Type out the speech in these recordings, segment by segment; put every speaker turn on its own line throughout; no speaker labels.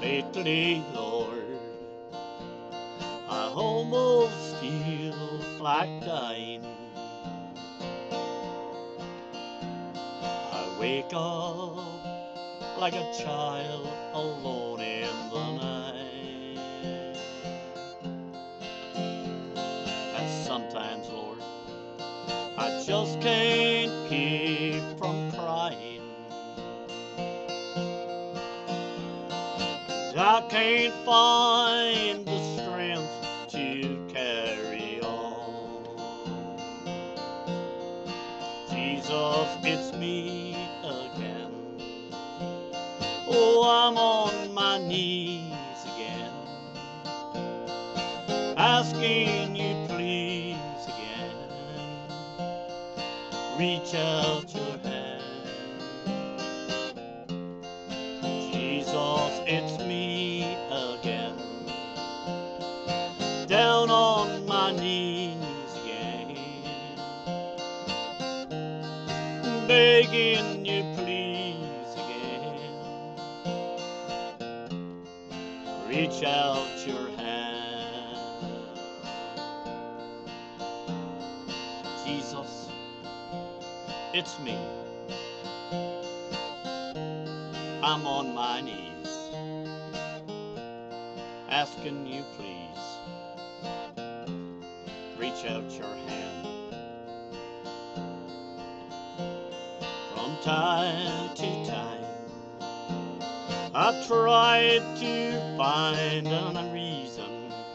lately, Lord. I almost feel like dying. I wake up like a child alone in the night. And sometimes, Lord, I just can't keep from crying. I can't find the strength to carry on. Jesus, it's me again. Oh, I'm on my knees again, asking you please again, reach out your hand. Jesus, it's me again, down on my knees again, begging you please again, reach out your hand. Jesus, it's me. I'm on my knees, asking you please, reach out your hand. From time to time, I've tried to find a reason,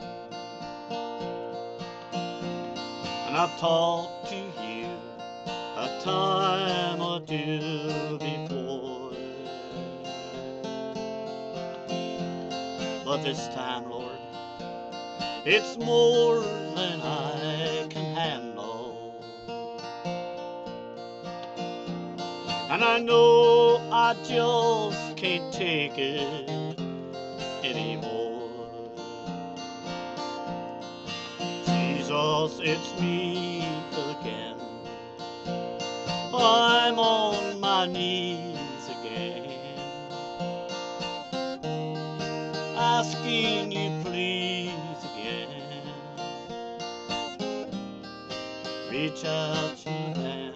and I've talked to you a time or two before. But this time, Lord, it's more than I can handle. And I know I just can't take it anymore. Jesus, it's me again. I'm on my knees again, asking you please again, reach out your hand.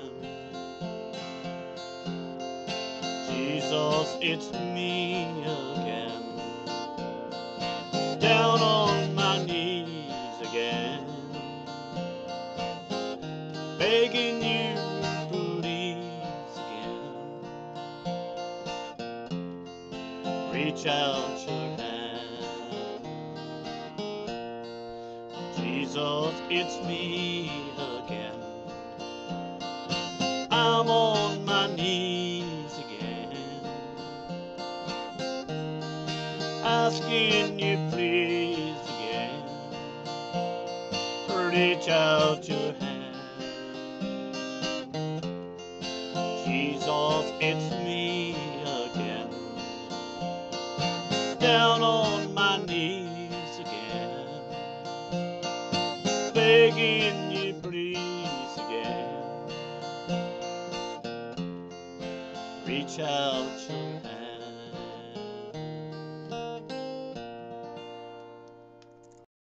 Jesus, it's me again, down on my knees again, begging you please again, reach out your hand. Jesus, it's me again, I'm on my knees again, asking you please again, reach out your hand. Jesus, it's me again, down on my knees again, begging you please again, reach out your